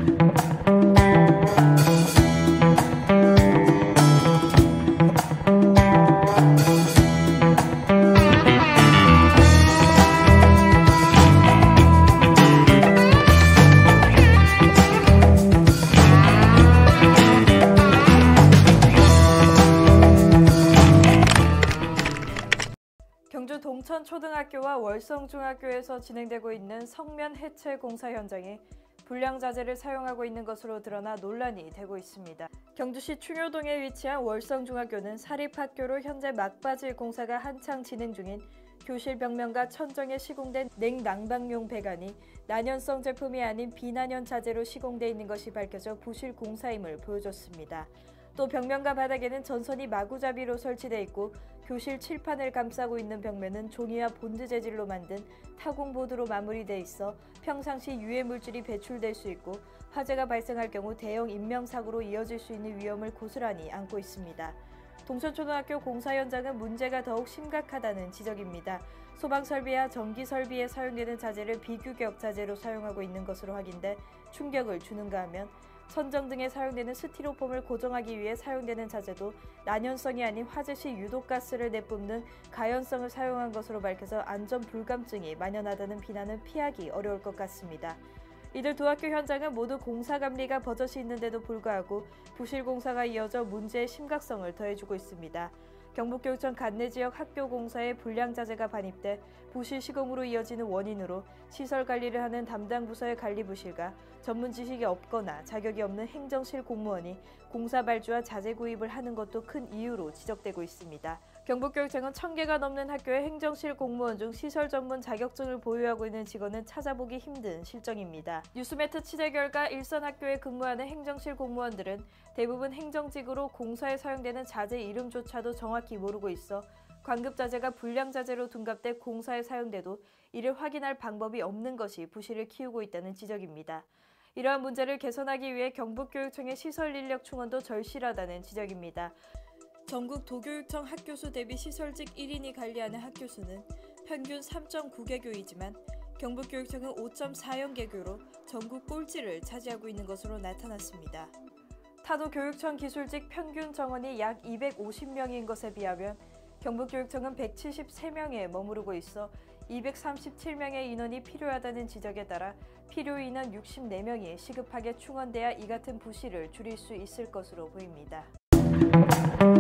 경주 동천초등학교와 월성중학교에서 진행되고 있는 성면 해체 공사 현장에 불량자재를 사용하고 있는 것으로 드러나 논란이 되고 있습니다. 경주시 충효동에 위치한 월성중학교는 사립학교로 현재 막바지 공사가 한창 진행 중인 교실 벽면과 천정에 시공된 냉난방용 배관이 난연성 제품이 아닌 비난연 자재로 시공돼 있는 것이 밝혀져 부실 공사임을 보여줬습니다. 또 벽면과 바닥에는 전선이 마구잡이로 설치돼 있고 교실 칠판을 감싸고 있는 벽면은 종이와 본드 재질로 만든 타공보드로 마무리돼 있어 평상시 유해 물질이 배출될 수 있고 화재가 발생할 경우 대형 인명사고로 이어질 수 있는 위험을 고스란히 안고 있습니다. 동천초등학교 공사 현장은 문제가 더욱 심각하다는 지적입니다. 소방설비와 전기설비에 사용되는 자재를 비규격 자재로 사용하고 있는 것으로 확인돼 충격을 주는가 하면 천정 등에 사용되는 스티로폼을 고정하기 위해 사용되는 자재도 난연성이 아닌 화재 시 유독가스를 내뿜는 가연성을 사용한 것으로 밝혀서 안전 불감증이 만연하다는 비난은 피하기 어려울 것 같습니다. 이들 두 학교 현장은 모두 공사감리가 버젓이 있는데도 불구하고 부실 공사가 이어져 문제의 심각성을 더해주고 있습니다. 경북교육청 관내 지역 학교 공사에 불량자재가 반입돼 부실 시공으로 이어지는 원인으로 시설 관리를 하는 담당 부서의 관리 부실과 전문 지식이 없거나 자격이 없는 행정실 공무원이 공사 발주와 자재 구입을 하는 것도 큰 이유로 지적되고 있습니다. 경북교육청은 1000개가 넘는 학교의 행정실 공무원 중 시설 전문 자격증을 보유하고 있는 직원은 찾아보기 힘든 실정입니다. 뉴스매트 취재 결과 일선 학교에 근무하는 행정실 공무원들은 대부분 행정직으로 공사에 사용되는 자재 이름조차도 정확히 모르고 있어 관급자재가 불량자재로 둔갑돼 공사에 사용돼도 이를 확인할 방법이 없는 것이 부실을 키우고 있다는 지적입니다. 이러한 문제를 개선하기 위해 경북교육청의 시설 인력 충원도 절실하다는 지적입니다. 전국 도교육청 학교수 대비 시설직 1인이 관리하는 학교수는 평균 3.9개교이지만 경북교육청은 5.40개교로 전국 꼴찌를 차지하고 있는 것으로 나타났습니다. 타도 교육청 기술직 평균 정원이 약 250명인 것에 비하면 경북교육청은 173명에 머무르고 있어 237명의 인원이 필요하다는 지적에 따라 필요 인원 64명이 시급하게 충원돼야 이 같은 부실을 줄일 수 있을 것으로 보입니다.